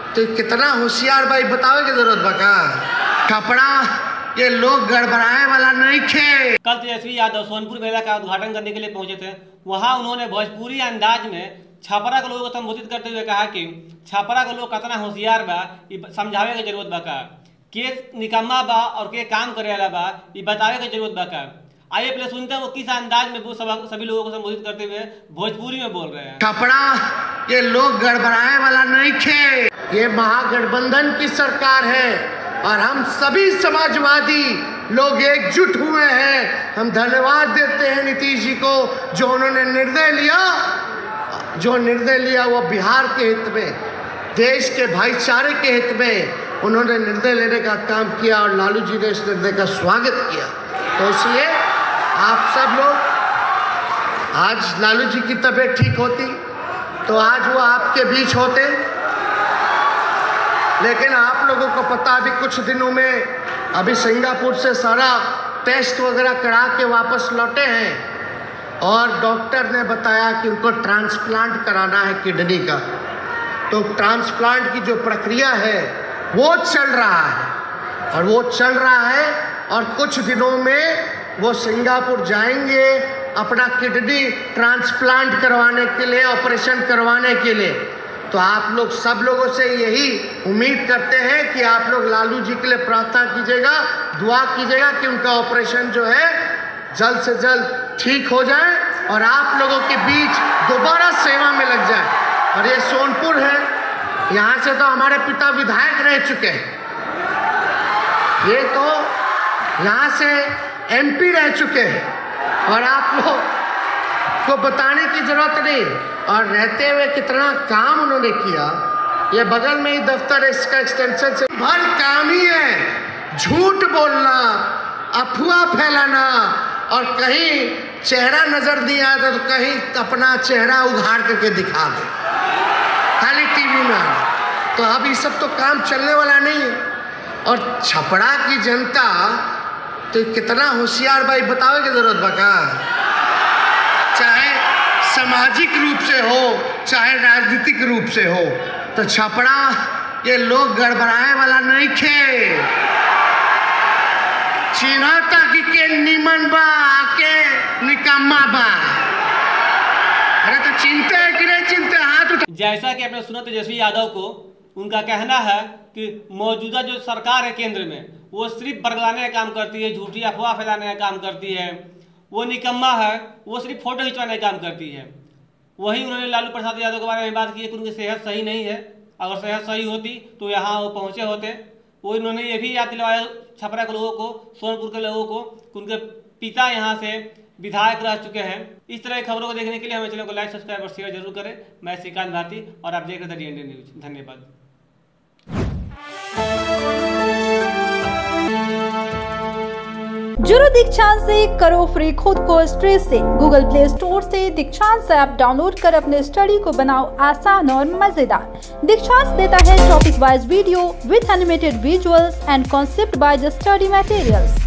तो कितना होशियार भाई बतावे की जरूरत बका। कपड़ा ये लोग गड़बड़ाए वाला नहीं थे। कल तेजस्वी यादव सोनपुर मेला का उद्घाटन करने के लिए पहुंचे थे। वहां उन्होंने भोजपुरी अंदाज में छपरा के लोगों को संबोधित करते हुए कहा कि छपरा के लोग कितना होशियार बा, समझावे की जरूरत बा का, के निकम्मा बा और के काम करे वाला बा, ये बतावे की जरूरत बा का। आइए पहले सुनते हैं वो किस अंदाज में वो सभी लोगों को संबोधित करते हुए भोजपुरी में बोल रहे हैं। छपरा ये लोग गड़बड़ाए वाला नहीं थे। ये महागठबंधन की सरकार है और हम सभी समाजवादी लोग एकजुट हुए हैं। हम धन्यवाद देते हैं नीतीश जी को, जो उन्होंने निर्णय लिया वो बिहार के हित में, देश के भाईचारे के हित में उन्होंने निर्णय लेने का काम किया और लालू जी ने इस निर्णय का स्वागत किया। तो इसलिए आप सब लोग, आज लालू जी की तबीयत ठीक होती तो आज वो आपके बीच होते, लेकिन आप लोगों को पता अभी कुछ दिनों में अभी सिंगापुर से सारा टेस्ट वगैरह करा के वापस लौटे हैं और डॉक्टर ने बताया कि उनको ट्रांसप्लांट कराना है किडनी का। तो ट्रांसप्लांट की जो प्रक्रिया है वो चल रहा है और कुछ दिनों में वो सिंगापुर जाएंगे अपना किडनी ट्रांसप्लांट करवाने के लिए, ऑपरेशन करवाने के लिए। तो आप लोग सब लोगों से यही उम्मीद करते हैं कि आप लोग लालू जी के लिए प्रार्थना कीजिएगा, दुआ कीजिएगा कि उनका ऑपरेशन जो है जल्द से जल्द ठीक हो जाए और आप लोगों के बीच दोबारा सेवा में लग जाए। और ये सोनपुर है, यहाँ से तो हमारे पिता विधायक रह चुके हैं, ये तो यहाँ से एमपी रह चुके हैं और आप लोग को बताने की जरूरत नहीं। और रहते हुए कितना काम उन्होंने किया। ये बगल में ही दफ्तर है, इसका एक्सटेंशन से भर काम ही है झूठ बोलना, अफवाह फैलाना और कहीं चेहरा नजर नहीं आता तो कहीं अपना चेहरा उघाड़ करके दिखा दे, खाली टीवी में आना। तो अब ये सब तो काम चलने वाला नहीं है। और छपरा की जनता तो कितना होशियार भाई बतावे की जरूरत बका। चाहे सामाजिक रूप से हो चाहे राजनीतिक रूप से हो, तो छपरा ये लोग गड़बड़ाए वाला नहीं थे। चिन्हता कि के निमन बा के निकम्मा बा। अरे तो चिंते है कि नहीं चिंते, हाथ उठा। जैसा कि आपने सुना तेजस्वी यादव को, उनका कहना है कि मौजूदा जो सरकार है केंद्र में वो सिर्फ बरगलाने का काम करती है, झूठी अफवाह फैलाने का काम करती है। वो निकम्मा है, वो सिर्फ फोटो खिंचवाने का काम करती है। वहीं उन्होंने लालू प्रसाद यादव के बारे में बात की है कि उनकी सेहत सही नहीं है। अगर सेहत सही होती तो यहाँ वो पहुँचे होते। वो इन्होंने ये भी याद दिलवाया छपरा के लोगों को, सोनपुर के लोगों को, कि उनके पिता यहाँ से विधायक रह चुके हैं। इस तरह की खबरों को देखने के लिए हमें चैनल को लाइक, सब्सक्राइब और शेयर जरूर करें। मैं श्रीकांत भारती और आप देख रहे थे DND न्यूज। धन्यवाद। जुड़ो दीक्षांत से, करो फ्री खुद को स्ट्रेस से। गूगल प्ले स्टोर से दीक्षांत ऐप डाउनलोड कर अपने स्टडी को बनाओ आसान और मजेदार। दीक्षांत देता है topic wise video with animated visuals and concept by the study materials.